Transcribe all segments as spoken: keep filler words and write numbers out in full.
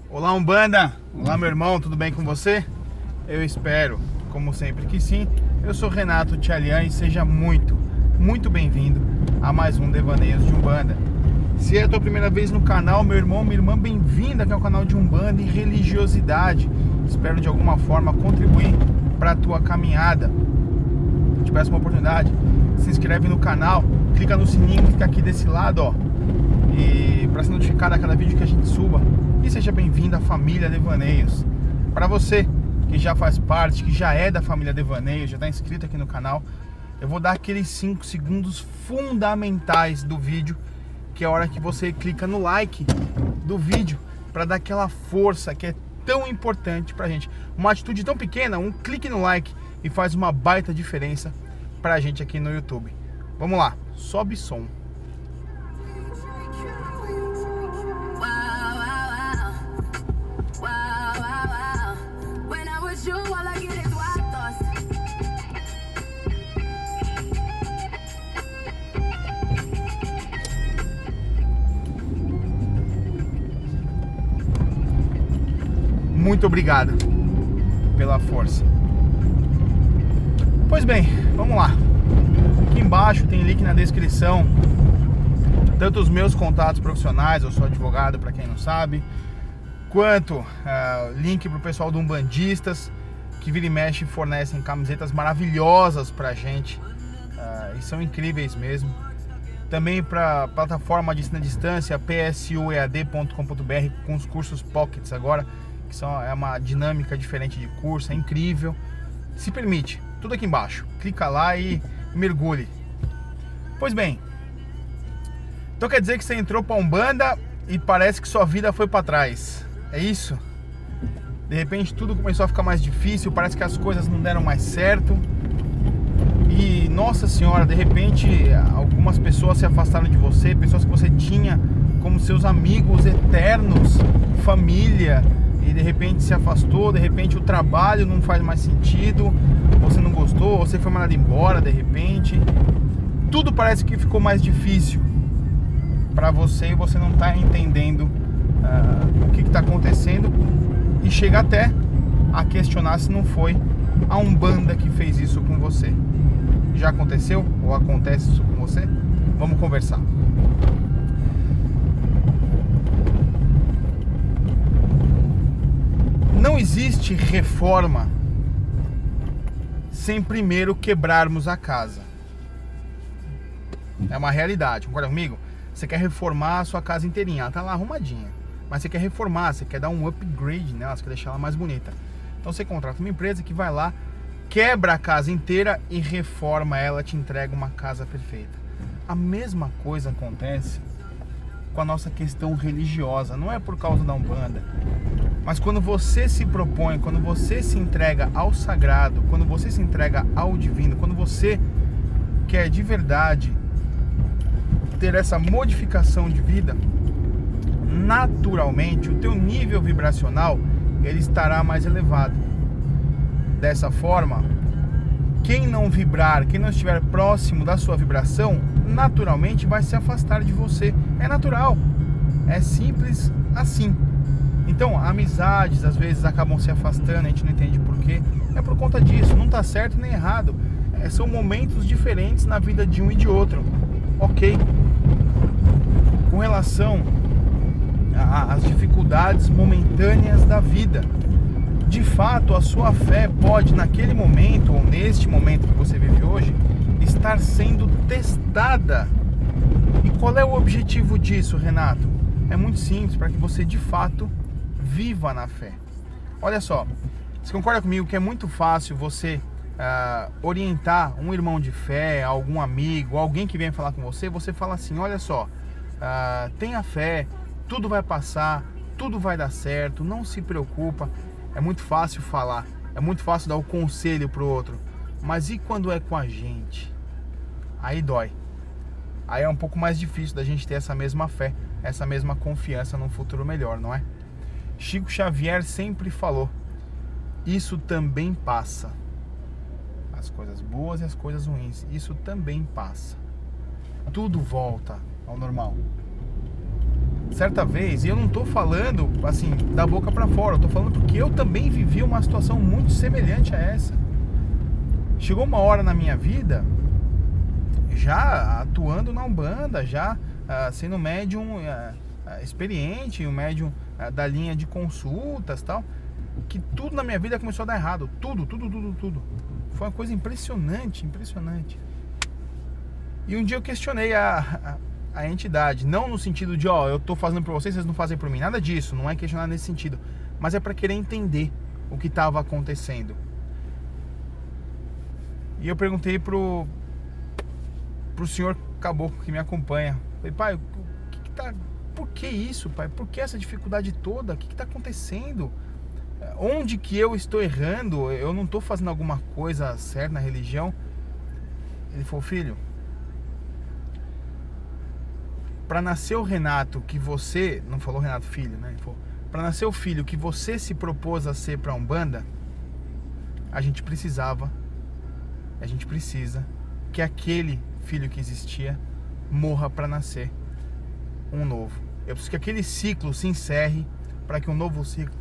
Olá, Umbanda! Olá, meu irmão, tudo bem com você? Eu espero, como sempre, que sim. Eu sou Renato Tchalian e seja muito, muito bem-vindo a mais um Devaneios de Umbanda. Se é a tua primeira vez no canal, meu irmão, minha irmã, bem-vinda aqui ao canal de Umbanda e Religiosidade. Espero de alguma forma contribuir para a tua caminhada. Te peço uma oportunidade, se inscreve no canal, clica no sininho que fica aqui desse lado, ó, e para ser notificado a cada vídeo que a gente suba. E seja bem-vindo à família Devaneios. Para você que já faz parte, que já é da família Devaneios, já está inscrito aqui no canal, eu vou dar aqueles cinco segundos fundamentais do vídeo, que é a hora que você clica no like do vídeo, para dar aquela força que é tão importante pra gente. Uma atitude tão pequena, um clique no like, e faz uma baita diferença pra gente aqui no YouTube. Vamos lá, sobe som. Muito obrigado pela força. Pois bem, vamos lá. Aqui embaixo tem link na descrição, tanto os meus contatos profissionais, eu sou advogado para quem não sabe, quanto uh, link para o pessoal do Umbandistas, que vira e mexe fornecem camisetas maravilhosas pra gente, uh, e são incríveis mesmo. Também para a plataforma de ensino à distância, p s u e a d ponto com ponto b r, com os cursos Pockets agora, que são, é uma dinâmica diferente de curso, é incrível. Se permite, tudo aqui embaixo, clica lá e mergulhe. Pois bem, então quer dizer que você entrou pra Umbanda e parece que sua vida foi pra trás, é isso? De repente tudo começou a ficar mais difícil, parece que as coisas não deram mais certo. E, nossa senhora, de repente algumas pessoas se afastaram de você, pessoas que você tinha como seus amigos eternos, família, e de repente se afastou, de repente o trabalho não faz mais sentido, você não gostou, você foi mandado embora de repente. Tudo parece que ficou mais difícil para você e você não está entendendo uh, o que está acontecendo, e chega até a questionar se não foi a Umbanda que fez isso com você. Já aconteceu ou acontece isso com você? Vamos conversar. Não existe reforma sem primeiro quebrarmos a casa. É uma realidade, concorda comigo? Você quer reformar a sua casa inteirinha, ela tá lá arrumadinha, mas você quer reformar, você quer dar um upgrade nela, você quer deixar ela mais bonita. Então você contrata uma empresa que vai lá, quebra a casa inteira e reforma ela, te entrega uma casa perfeita. A mesma coisa acontece com a nossa questão religiosa, não é por causa da Umbanda, mas quando você se propõe, quando você se entrega ao sagrado, quando você se entrega ao divino, quando você quer de verdade ter essa modificação de vida, naturalmente o teu nível vibracional ele estará mais elevado. Dessa forma, quem não vibrar, quem não estiver próximo da sua vibração, naturalmente vai se afastar de você. É natural, é simples assim. Então, amizades às vezes acabam se afastando, a gente não entende por quê. É por conta disso, não está certo nem errado. É, são momentos diferentes na vida de um e de outro, ok? Com relação às dificuldades momentâneas da vida, de fato a sua fé pode naquele momento, ou neste momento que você vive hoje, estar sendo testada. E qual é o objetivo disso, Renato? É muito simples, para que você de fato viva na fé. Olha só, você concorda comigo que é muito fácil você uh, orientar um irmão de fé, algum amigo, alguém que vem falar com você, você fala assim, olha só, uh, tenha fé, tudo vai passar, tudo vai dar certo, não se preocupa. É muito fácil falar, é muito fácil dar o conselho pro outro, mas e quando é com a gente? Aí dói. Aí é um pouco mais difícil da gente ter essa mesma fé, essa mesma confiança num futuro melhor, não é? Chico Xavier sempre falou, isso também passa. As coisas boas e as coisas ruins, isso também passa. Tudo volta ao normal. certa vez, e eu não tô falando assim da boca para fora, eu tô falando porque eu também vivi uma situação muito semelhante a essa. Chegou uma hora na minha vida, já atuando na Umbanda, já uh, sendo médium uh, uh, experiente, um médium uh, da linha de consultas e tal, que tudo na minha vida começou a dar errado. Tudo, tudo, tudo, tudo. Foi uma coisa impressionante, impressionante. E um dia eu questionei a, a, a entidade, não no sentido de, ó, eu tô fazendo por vocês, vocês não fazem por mim. Nada disso, não é questionar nesse sentido. Mas é para querer entender o que estava acontecendo. E eu perguntei pro, pro senhor caboclo que me acompanha. Falei, pai, o que que tá, por que isso, pai? Por que essa dificuldade toda? O que que tá acontecendo? Onde que eu estou errando? Eu não estou fazendo alguma coisa certa na religião? Ele falou, filho, para nascer o Renato que você... Não falou Renato filho, né? Ele falou, para nascer o filho que você se propôs a ser para a Umbanda, a gente precisava, a gente precisa que aquele filho que existia morra para nascer um novo. Eu preciso que aquele ciclo se encerre para que um novo ciclo...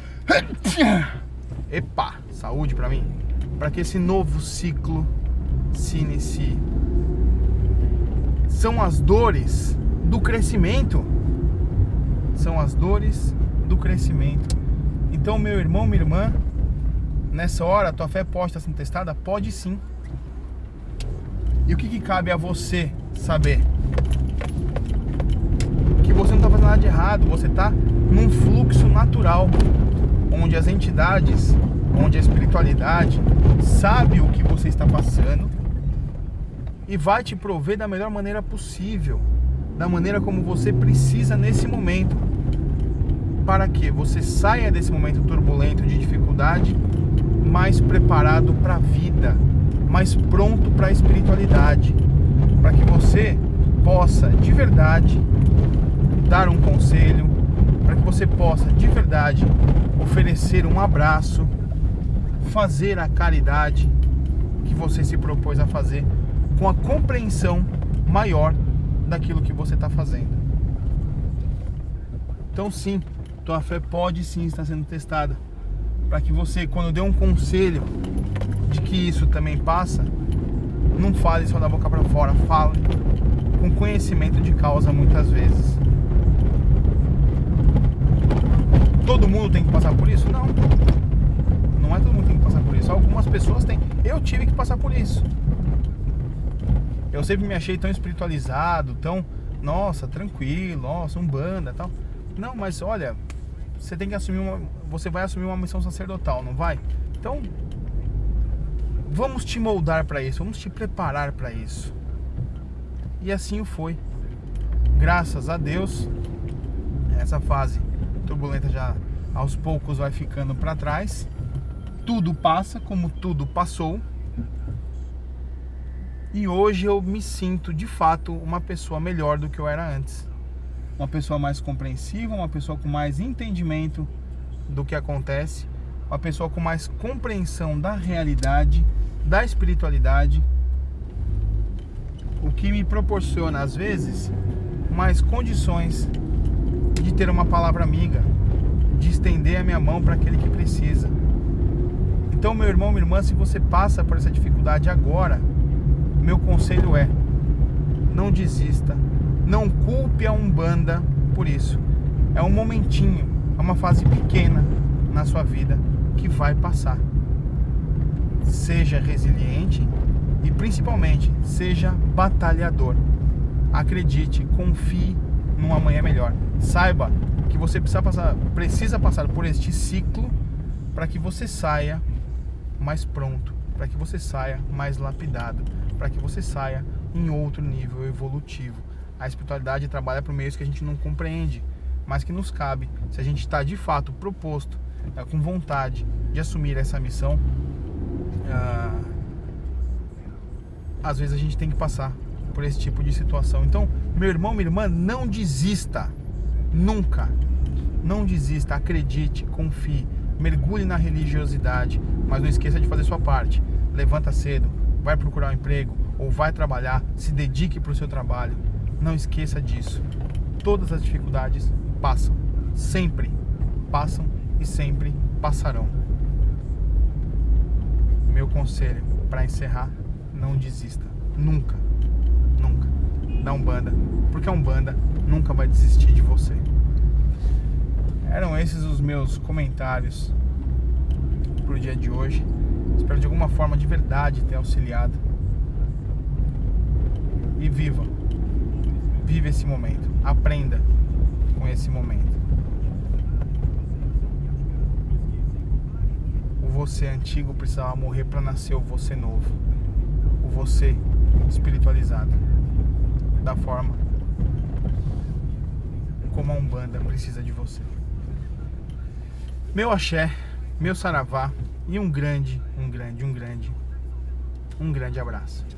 Epa, saúde para mim. Para que esse novo ciclo se inicie. São as dores do crescimento. São as dores do crescimento. Então, meu irmão, minha irmã, nessa hora, tua fé pode estar sendo testada? Pode sim. E o que, que cabe a você saber? Que você não está fazendo nada de errado. Você está num fluxo natural, onde as entidades, onde a espiritualidade sabe o que você está passando e vai te prover da melhor maneira possível, da maneira como você precisa nesse momento, para que você saia desse momento turbulento de dificuldade mais preparado para a vida, mais pronto para a espiritualidade, para que você possa de verdade dar um conselho, para que você possa de verdade oferecer um abraço, fazer a caridade que você se propôs a fazer, com a compreensão maior daquilo que você está fazendo. Então sim, tua fé pode sim estar sendo testada, para que você, quando der um conselho de que isso também passa, não fale só da boca para fora, fale com conhecimento de causa muitas vezes. Todo mundo tem que passar por isso? Não. Não é todo mundo que tem que passar por isso. Algumas pessoas têm. Eu tive que passar por isso. Eu sempre me achei tão espiritualizado, tão, nossa, tranquilo, nossa, umbanda e tal. Não, mas olha, você tem que assumir uma, você vai assumir uma missão sacerdotal, não vai? Então, vamos te moldar para isso, vamos te preparar para isso. E assim o foi. Graças a Deus, essa fase turbulenta já aos poucos vai ficando para trás. Tudo passa como tudo passou. E hoje eu me sinto de fato uma pessoa melhor do que eu era antes. Uma pessoa mais compreensiva, uma pessoa com mais entendimento do que acontece, uma pessoa com mais compreensão da realidade, da espiritualidade, o que me proporciona às vezes mais condições de ter uma palavra amiga, de estender a minha mão para aquele que precisa. Então, meu irmão, minha irmã, se você passa por essa dificuldade agora, meu conselho é: não desista, não culpe a Umbanda por isso. É um momentinho, é uma fase pequena na sua vida que vai passar. Seja resiliente e principalmente seja batalhador. Acredite, confie num amanhã melhor. Saiba que você precisa passar, precisa passar por este ciclo para que você saia mais pronto, para que você saia mais lapidado, para que você saia em outro nível evolutivo. A espiritualidade trabalha por meios que a gente não compreende, mas que nos cabe, se a gente está de fato proposto, é, com vontade de assumir essa missão. Ah, às vezes a gente tem que passar por esse tipo de situação. Então, meu irmão, minha irmã, não desista, nunca, não desista, acredite, confie, mergulhe na religiosidade, mas não esqueça de fazer sua parte. Levanta cedo, vai procurar um emprego ou vai trabalhar, se dedique para o seu trabalho, não esqueça disso. todas as dificuldades passam, sempre passam e sempre passarão. Meu conselho para encerrar: não desista, nunca, nunca, da Umbanda, porque a Umbanda nunca vai desistir de você. Eram esses os meus comentários pro dia de hoje. Espero de alguma forma de verdade ter auxiliado. E viva, viva esse momento, aprenda com esse momento. O você antigo precisava morrer para nascer o você novo, o você espiritualizado, da forma como a Umbanda precisa de você. Meu axé, meu saravá e um grande, um grande, um grande, um grande abraço.